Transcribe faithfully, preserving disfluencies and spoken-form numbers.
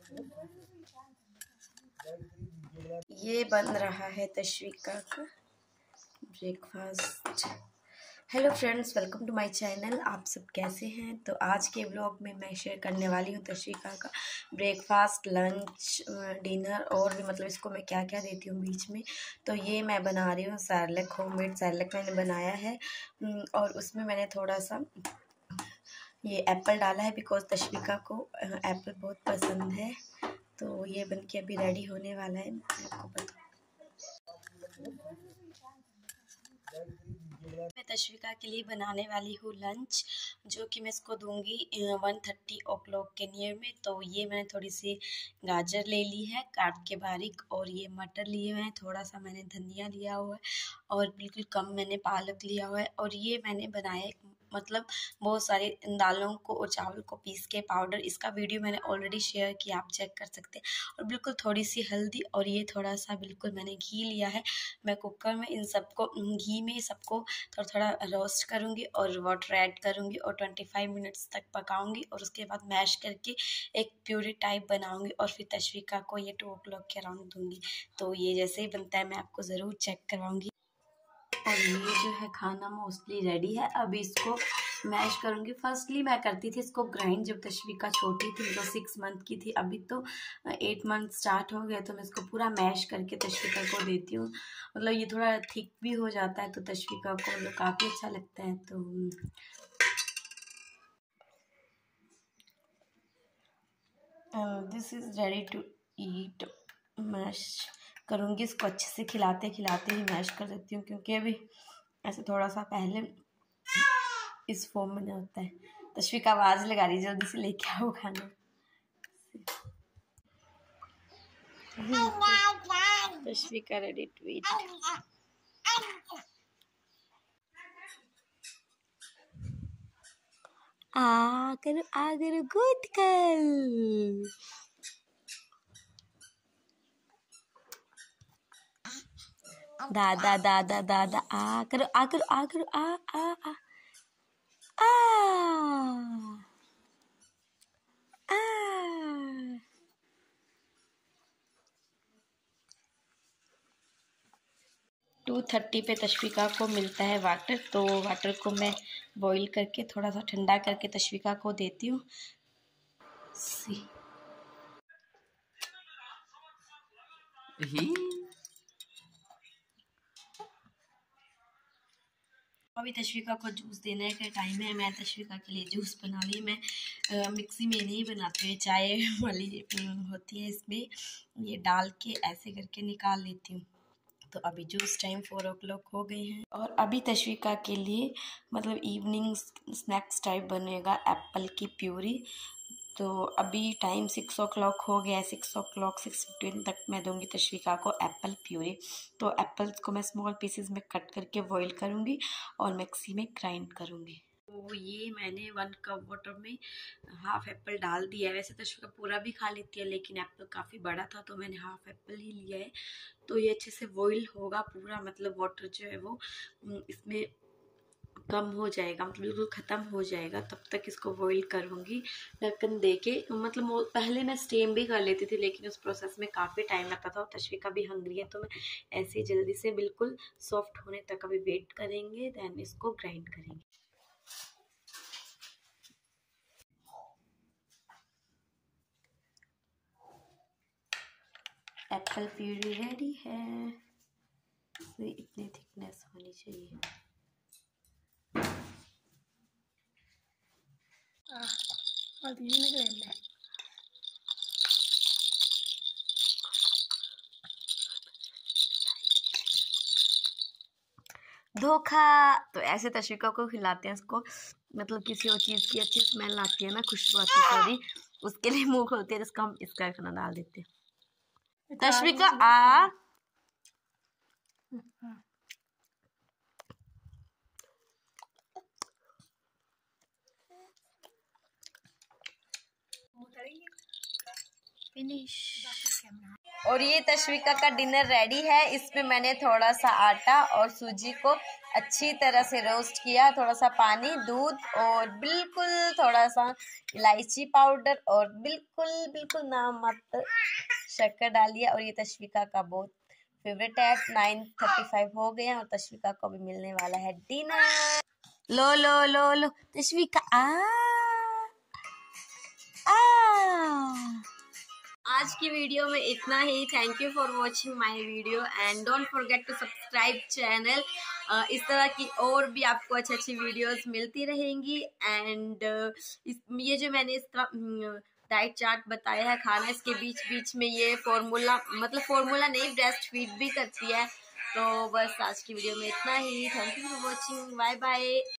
ये बन रहा है तश्विका का breakfast. Hello friends, welcome to my channel. आप सब कैसे हैं? तो आज के व्लॉग में मैं शेयर करने वाली हूँ तश्विका का ब्रेकफास्ट, लंच, डिनर और भी मतलब इसको मैं क्या क्या देती हूँ बीच में। तो ये मैं बना रही हूँ सैरलैक, होममेड सैरलैक मैंने बनाया है और उसमें मैंने थोड़ा सा ये एप्पल डाला है बिकॉज तश्विका को एप्पल बहुत पसंद है। तो ये बन के अभी रेडी होने वाला है। आपको बता मैं तश्विका के लिए बनाने वाली हूँ लंच, जो कि मैं इसको दूंगी वन थर्टी ओ क्लॉक के नियर में। तो ये मैंने थोड़ी सी गाजर ले ली है काट के बारीक, और ये मटर लिए हुए हैं, थोड़ा सा मैंने धनिया लिया हुआ है और बिल्कुल कम मैंने पालक लिया हुआ है। और ये मैंने बनाया मतलब बहुत सारी दालों को और चावल को पीस के पाउडर, इसका वीडियो मैंने ऑलरेडी शेयर किया, आप चेक कर सकते हैं। और बिल्कुल थोड़ी सी हल्दी और ये थोड़ा सा बिल्कुल मैंने घी लिया है। मैं कुकर में इन सबको घी में सबको थोड़ा थोड़ा रोस्ट करूँगी और वाटर ऐड करूँगी और पच्चीस मिनट्स तक पकाऊँगी और उसके बाद मैश करके एक प्यूरी टाइप बनाऊँगी और फिर तश्विका को ये टू ओ क्लॉक के अराउंड दूँगी। तो ये जैसे ही बनता है मैं आपको ज़रूर चेक करवाऊँगी। और ये जो है खाना मोस्टली रेडी है। अभी इसको मैश करूँगी। फर्स्टली मैं करती थी इसको ग्राइंड जब तश्विका छोटी थी, तो सिक्स मंथ की थी। अभी तो एट मंथ स्टार्ट हो गया, तो मैं इसको पूरा मैश करके तश्विका को देती हूँ। मतलब ये थोड़ा थिक भी हो जाता है तो तश्विका को मतलब काफ़ी अच्छा लगता है। तो this is ready to eat. Mash करूँगी इसको अच्छे से, खिलाते खिलाते ही मैश कर सकती हूँ, क्योंकि अभी ऐसे थोड़ा सा पहले इस फॉर्म में होता है। तश्विका आवाज़ लगा रही, जल्दी से लेके आओ खाना। तश्विका रेडी टू ईट। आ करो आ करो गुड गर्ल। दादा दादा दादा आ करो आ करो आ करो आ आ आ आ आ टू थर्टी पे तश्विका को मिलता है वाटर, तो वाटर को मैं बॉईल करके थोड़ा सा ठंडा करके तश्विका को देती हूँ। सी अभी तश्विका को जूस देने का टाइम है। मैं तश्विका के लिए जूस बना ली। मैं आ, मिक्सी में नहीं बनाती हूँ, चाय वाली होती है, इसमें ये डाल के ऐसे करके निकाल लेती हूँ। तो अभी juice time four o'clock हो गए हैं और अभी तश्विका के लिए मतलब इवनिंग स्नैक्स टाइप बनेगा एप्पल की प्यूरी। तो अभी टाइम सिक्स ओ क्लॉक हो गया है। Six o'clock six fifteen तक मैं दूंगी तश्विका को एप्पल प्यूरी। तो एप्पल्स को मैं स्मॉल पीसेस में कट करके बॉईल करूँगी और मिक्सी में ग्राइंड करूँगी। तो ये मैंने वन कप वाटर में हाफ एप्पल डाल दिया है। वैसे तश्विका पूरा भी खा लेती है, लेकिन एप्पल काफ़ी बड़ा था तो मैंने हाफ एप्पल ही लिया है। तो ये अच्छे से बॉईल होगा पूरा, मतलब वाटर जो है वो इसमें कम हो जाएगा, मतलब बिल्कुल ख़त्म हो जाएगा, तब तक इसको बॉईल करूँगी ढक्कन दे के। मतलब पहले मैं स्टीम भी कर लेती थी, लेकिन उस प्रोसेस में काफ़ी टाइम लगता था और तश्विका भी हंग्री है, तो मैं ऐसे जल्दी से बिल्कुल सॉफ्ट होने तक अभी वेट करेंगे, दैन इसको ग्राइंड करेंगे। एप्पल प्यूरी रेडी है। इसे इतनी थिकनेस होनी चाहिए। धोखा। तो ऐसे तश्विका को खिलाते हैं इसको, मतलब किसी और चीज़ की अच्छी स्मेल आती है ना, खुशबू आती है सॉरी, उसके लिए मुंह खोलते हैं, इसका हम इसका खाना डाल देते हैं। तश्विका आ फिनिश। और ये तश्विका का डिनर रेडी है। इसमें मैंने थोड़ा सा आटा और सूजी को अच्छी तरह से रोस्ट किया, थोड़ा सा पानी, दूध और बिल्कुल थोड़ा सा इलायची पाउडर और बिल्कुल बिल्कुल नाम मात्र शक्कर डालिए। और ये तशवीका का बहुत फेवरेट है। नाइन थर्टी फाइव हो गए हैं और तशवीका को भी मिलने वाला है डिनर। लो लो लो लो तशवीका, आ आ आज की वीडियो में इतना ही। Thank you for watching my video and don't forget to subscribe channel. इस तरह की और भी आपको अच्छी अच्छी वीडियोस मिलती रहेंगी। एंड इस ये जो मैंने इस तरह डाइट चार्ट बताया है खाना, इसके बीच बीच में ये फॉर्मूला, मतलब फॉर्मूला नहीं, ब्रेस्ट फीड भी करती है। तो बस आज की वीडियो में इतना ही। Thank you for watching, bye bye.